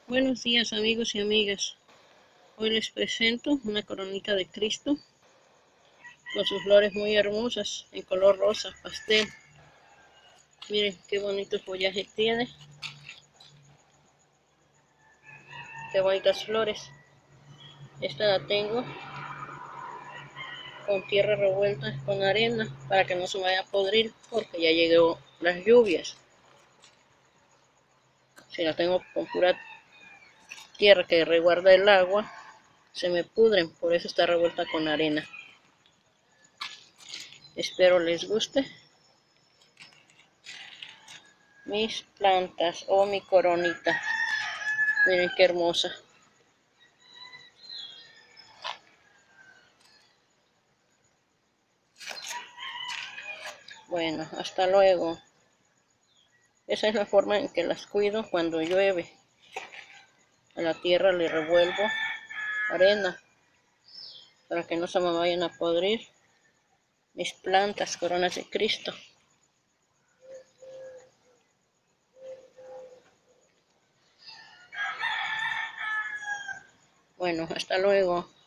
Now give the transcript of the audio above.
Buenos días amigos y amigas. Hoy les presento una coronita de Cristo con sus flores muy hermosas en color rosa pastel. Miren qué bonito follaje tiene, qué bonitas flores. Esta la tengo con tierra revuelta con arena para que no se vaya a podrir porque ya llegó las lluvias. Si la tengo con pura tierra que resguarda el agua, se me pudren, por eso está revuelta con arena. Espero les guste mis plantas o mi coronita. Miren qué hermosa. Bueno, hasta luego. Esa es la forma en que las cuido cuando llueve. A la tierra le revuelvo arena para que no se me vayan a podrir mis plantas, coronas de Cristo. Bueno, hasta luego.